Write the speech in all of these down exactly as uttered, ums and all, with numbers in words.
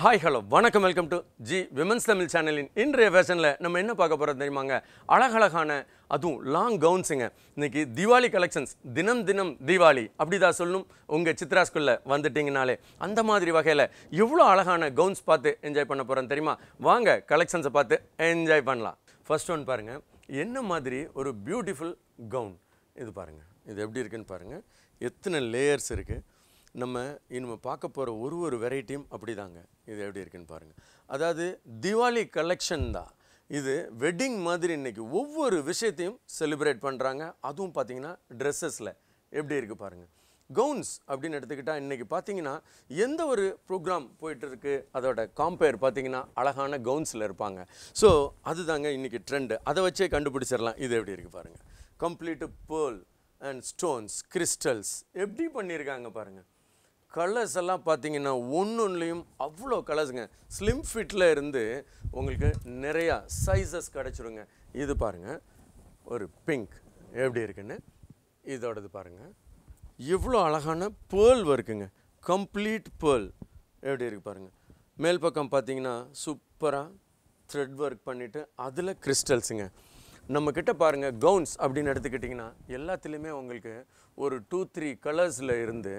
Hi, hello, வணக்கம் welcome to G women's Tamil சேனலின் இன்றைய ஃபேஷனில் நம்ம என்ன பார்க்க போகிறோம் தெரியுமாங்க? அழகழகான அதுவும் லாங் கவுன்ஸுங்க. இன்னைக்கு தீபாவளி கலெக்ஷன்ஸ், தினம் தினம் தீபாவளி அப்படிதான் சொல்லணும். உங்கள் சித்ரா ஸ்கூலில் வந்துட்டிங்கனாலே அந்த மாதிரி வகையில் எவ்வளோ அழகான கவுன்ஸ் பார்த்து என்ஜாய் பண்ண போகிறோம் தெரியுமா? வாங்க கலெக்ஷன்ஸை பார்த்து என்ஜாய் பண்ணலாம். ஃபர்ஸ்ட் ஒன் பாருங்கள், என்ன மாதிரி ஒரு பியூட்டிஃபுல் கவுன் இது பாருங்கள். இது எப்படி இருக்குன்னு பாருங்கள், எத்தனை லேயர்ஸ் இருக்குது. நம்ம இனிமேல் பார்க்க போகிற ஒரு ஒரு வெரைட்டியும் அப்படி தாங்க. இது எப்படி இருக்குன்னு பாருங்கள். அதாவது தீபாவளி கலெக்ஷன் தான் இது. வெட்டிங் மாதிரி இன்றைக்கி ஒவ்வொரு விஷயத்தையும் செலிப்ரேட் பண்ணுறாங்க. அதுவும் பார்த்திங்கன்னா ட்ரெஸ்ஸஸில் எப்படி இருக்குது பாருங்கள். கவுன்ஸ் அப்படின்னு எடுத்துக்கிட்டால் இன்றைக்கி பார்த்திங்கன்னா எந்த ஒரு ப்ரோக்ராம் போயிட்டுருக்கு அதோட காம்பேர் பார்த்திங்கன்னா அழகான கவுன்ஸில் இருப்பாங்க. ஸோ அதுதாங்க இன்றைக்கி ட்ரெண்டு. அதை வச்சே கண்டுபிடிச்சிடலாம். இது எப்படி இருக்குது பாருங்கள். Complete pearl and stones, crystals எப்படி பண்ணியிருக்காங்க பாருங்கள். கலர்ஸ் எல்லாம் பார்த்தீங்கன்னா ஒன்று ஒன்றுலையும் அவ்வளோ கலர்ஸுங்க. ஸ்லிம் ஃபிட்டில் இருந்து உங்களுக்கு நிறையா சைஸஸ் கிடச்சிருங்க. இது பாருங்கள், ஒரு பிங்க் எப்படி இருக்குன்னு. இதோடது பாருங்கள், எவ்வளோ அழகான பேர்ல் ஒர்க்குங்க. கம்ப்ளீட் பேர்ல் எப்படி இருக்குது பாருங்கள். மேல் பக்கம் பார்த்தீங்கன்னா சூப்பராக த்ரெட் ஒர்க் பண்ணிவிட்டு அதில் கிறிஸ்டல்ஸுங்க. நம்மக்கிட்ட பாருங்கள் கவுன்ஸ் அப்படின்னு எடுத்துக்கிட்டிங்கன்னா எல்லாத்துலேயுமே உங்களுக்கு ஒரு டூ த்ரீ கலர்ஸில் இருந்து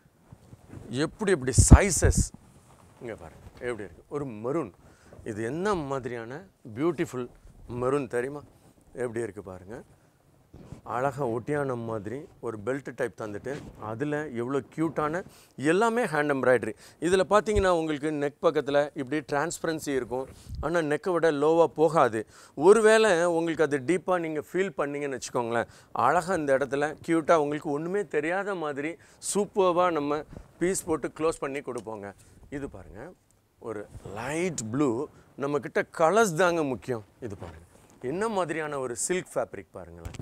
எப்படி எப்படி சைஸஸ் இங்கே பாருங்கள் எப்படி இருக்குது. ஒரு மெரூன், இது என்ன மாதிரியான பியூட்டிஃபுல் மெரூன் தெரியுமா? எப்படி இருக்குது பாருங்கள். அழகாக ஒட்டியான மாதிரி ஒரு பெல்ட் டைப் தந்துட்டு அதில் எவ்வளோ க்யூட்டான எல்லாமே ஹேண்ட் எம்ப்ராய்டரி. இதில் பார்த்தீங்கன்னா உங்களுக்கு நெக் பக்கத்தில் இப்படி டிரான்ஸ்பரன்சி இருக்கும். ஆனால் நெக்கை விட லோவாக போகாது. ஒருவேளை உங்களுக்கு அது டீப்பாக நீங்கள் ஃபீல் பண்ணிங்கன்னு வச்சுக்கோங்களேன், அழகாக இந்த இடத்துல க்யூட்டாக உங்களுக்கு ஒன்றுமே தெரியாத மாதிரி சூப்பர்வாக நம்ம பீஸ் போட்டு க்ளோஸ் பண்ணி கொடுப்போங்க. இது பாருங்கள், ஒரு லைட் ப்ளூ. நம்மக்கிட்ட கலர்ஸ் தாங்க முக்கியம். இது பாருங்கள், என்ன மாதிரியான ஒரு சில்க் ஃபேப்ரிக் பாருங்களேன்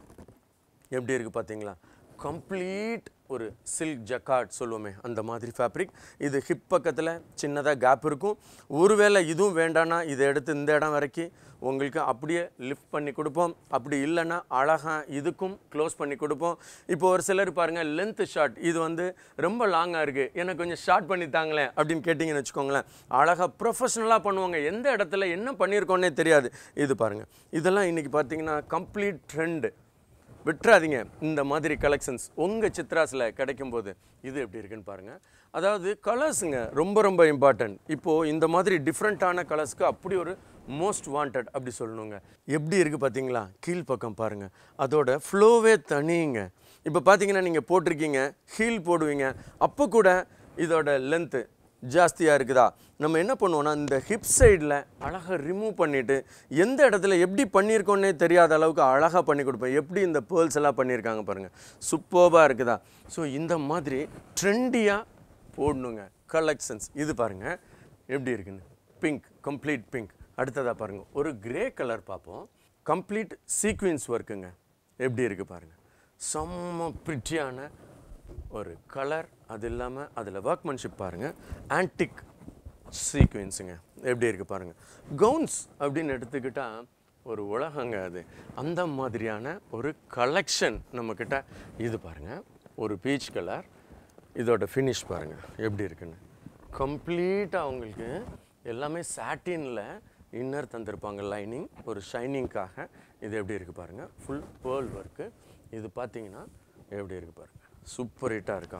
எப்படி இருக்குது பார்த்தீங்களா. கம்ப்ளீட் ஒரு சில்க் ஜக்கார்ட் சொல்லுவோமே அந்த மாதிரி ஃபேப்ரிக். இது ஹிப் பக்கத்தில் சின்னதாக கேப் இருக்கும். ஒருவேளை இதுவும் வேண்டான்னா இதை எடுத்து இந்த இடம் வரைக்கும் உங்களுக்கு அப்படியே லிஃப்ட் பண்ணி கொடுப்போம். அப்படி இல்லைன்னா அழகாக இதுக்கும் க்ளோஸ் பண்ணி கொடுப்போம். இப்போ ஒரு சிலர் பாருங்கள் லென்த்து ஷார்ட், இது வந்து ரொம்ப லாங்காக இருக்குது, எனக்கு கொஞ்சம் ஷார்ட் பண்ணி தாங்களேன் அப்படின்னு கேட்டிங்கன்னு வச்சுக்கோங்களேன், அழகாக ப்ரொஃபஷ்னலாக பண்ணுவாங்க. எந்த இடத்துல என்ன பண்ணியிருக்கோன்னே தெரியாது. இது பாருங்கள், இதெல்லாம் இன்றைக்கி பார்த்தீங்கன்னா கம்ப்ளீட் ட்ரெண்டு. விட்டுறாதீங்க இந்த மாதிரி கலெக்ஷன்ஸ் உங்கள் சித்ராஸில் கிடைக்கும்போது. இது எப்படி இருக்குன்னு பாருங்கள். அதாவது கலர்ஸுங்க ரொம்ப ரொம்ப இம்பார்ட்டன்ட். இப்போது இந்த மாதிரி டிஃப்ரெண்ட்டான கலர்ஸ்க்கு அப்படி ஒரு மோஸ்ட் வாண்டட் அப்படி சொல்லணுங்க. எப்படி இருக்குது பார்த்தீங்களா, கீழ்ப்பக்கம் பாருங்கள், அதோட ஃப்ளோவே தனிங்க. இப்போ பார்த்தீங்கன்னா நீங்கள் போட்டிருக்கீங்க, ஹீல் போடுவீங்க, அப்போ கூட இதோட லென்த்து ஜாஸ்தியாக இருக்குதா, நம்ம என்ன பண்ணுவோன்னா இந்த ஹிப் சைடில் அழகாக ரிமூவ் பண்ணிவிட்டு எந்த இடத்துல எப்படி பண்ணியிருக்கோன்னே தெரியாத அளவுக்கு அழகாக பண்ணி கொடுப்பேன். எப்படி இந்த பேர்ல்ஸ் எல்லாம் பண்ணியிருக்காங்க பாருங்கள், சூப்பர்பாக இருக்குதா. ஸோ இந்த மாதிரி ட்ரெண்டியாக போடணுங்க கலெக்ஷன்ஸ். இது பாருங்கள் எப்படி இருக்குன்னு, பிங்க், கம்ப்ளீட் பிங்க். அடுத்ததாக பாருங்கள் ஒரு கிரே கலர் பார்ப்போம். கம்ப்ளீட் சீக்வென்ஸ் ஒர்க்குங்க. எப்படி இருக்குது பாருங்கள், செம்ம பிரிட்டியான ஒரு கலர். அது இல்லாமல் அதில் ஒர்க்மன்ஷிப் பாருங்கள், ஆன்டிக் சீக்வென்ஸுங்க. எப்படி இருக்குது பாருங்கள். கவுன்ஸ் அப்படின்னு எடுத்துக்கிட்டால் ஒரு உலகங்க அது. அந்த மாதிரியான ஒரு கலெக்ஷன் நம்மக்கிட்ட. இது பாருங்கள் ஒரு பீச் கலர். இதோட ஃபினிஷ் பாருங்கள் எப்படி இருக்குன்னு. கம்ப்ளீட்டாக அவங்களுக்கு எல்லாமே சாட்டினில் இன்னர் தந்திருப்பாங்க லைனிங், ஒரு ஷைனிங்காக. இது எப்படி இருக்குது பாருங்கள், ஃபுல் பேர்ல் ஒர்க்கு. இது பார்த்தீங்கன்னா எப்படி இருக்குது பாருங்கள், சூப்பர் ஹிட்டாக இருக்கா.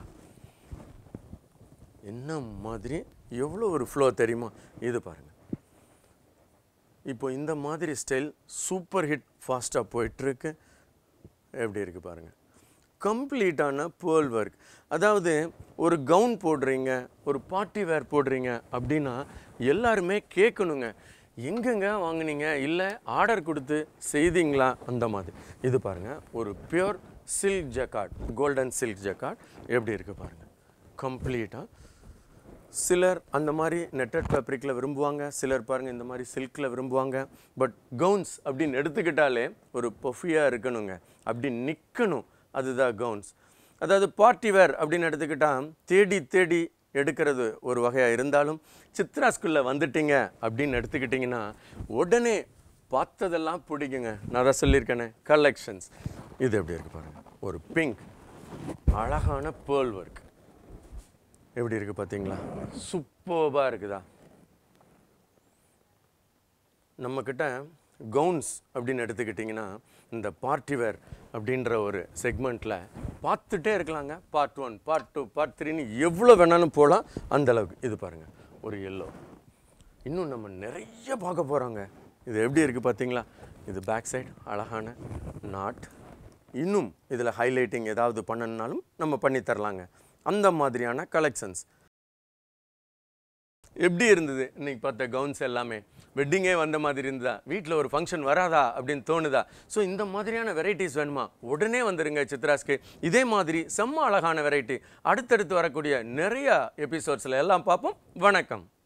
என்ன மாதிரி எவ்வளோ ஒரு ஃப்ளோ தெரியுமா. இது பாருங்கள், இப்போ இந்த மாதிரி ஸ்டைல் சூப்பர் ஹிட் ஃபாஸ்ட்டாக போயிட்டுருக்கு. எப்படி இருக்குது பாருங்கள், கம்ப்ளீட்டான பேர்ல் ஒர்க். அதாவது ஒரு கவுன் போடுறீங்க, ஒரு பார்ட்டி வேர் போடுறீங்க அப்படின்னா எல்லாருமே கேட்கணுங்க, எங்கெங்க வாங்கினீங்க, இல்லை ஆர்டர் கொடுத்து செய்தீங்களா அந்த மாதிரி. இது பாருங்கள் ஒரு pure silk jacquard, golden silk jacquard. எப்படி இருக்குது பாருங்கள் கம்ப்ளீட்டாக. சிலர் அந்த மாதிரி நெட்டட் ஃபேப்ரிக்கில் விரும்புவாங்க, சிலர் பாருங்கள் இந்த மாதிரி சில்கில் விரும்புவாங்க. பட் கவுன்ஸ் அப்படின்னு எடுத்துக்கிட்டாலே ஒரு பஃபியாக இருக்கணுங்க, அப்படி நிற்கணும். அதுதான் கவுன்ஸ். அதாவது பார்ட்டி வேர் அப்படின்னு எடுத்துக்கிட்டால் தேடி தேடி எடுக்கிறது ஒரு வகையாக இருந்தாலும், சித்ரா ஸ்கூலில் வந்துட்டீங்க அப்படின்னு எடுத்துக்கிட்டிங்கன்னா உடனே பார்த்ததெல்லாம் பிடிக்குங்க. நான் தான் சொல்லியிருக்கேனே கலெக்ஷன்ஸ். இது எப்படி இருக்குது பாருங்கள், ஒரு பிங்க், அழகான பேர்ல் ஒர்க். எப்படி இருக்குது பார்த்தீங்களா? சூப்பர்பாக இருக்குதா? நம்மக்கிட்ட கவுன்ஸ் அப்படின்னு எடுத்துக்கிட்டிங்கன்னா இந்த பார்ட்டி வேர் அப்படின்ற ஒரு செக்மெண்ட்டில் பார்த்துட்டே இருக்கலாங்க. Part one, part two, part த்ரீன்னு எவ்வளோ வேணாலும் போகலாம் அந்தளவுக்கு. இது பாருங்கள், ஒரு எல்லோ. இன்னும் நம்ம நிறைய பார்க்க போகிறோங்க. இது எப்படி இருக்குது பார்த்தீங்களா? இது பேக் சைடு அழகான நாட். இன்னும் இதில் ஹைலைட்டிங் ஏதாவது பண்ணணுன்னாலும் நம்ம பண்ணித்தரலாங்க. அந்த மாதிரியான கலெக்ஷன்ஸ். எப்படி இருந்தது இன்னைக்கு பார்த்த கவுன்ஸ் எல்லாமே? வெட்டிங்கே வந்த மாதிரி இருந்ததா? வீட்டில் ஒரு ஃபங்க்ஷன் வராதா அப்படின்னு தோணுதா? ஸோ இந்த மாதிரியான வெரைட்டிஸ் வேணுமா? உடனே வந்துடுங்க சித்ராஸ்க்கு. இதே மாதிரி செம்ம அழகான வெரைட்டி அடுத்தடுத்து வரக்கூடிய நிறையா எபிசோட்ஸில் எல்லாம் பார்ப்போம். வணக்கம்.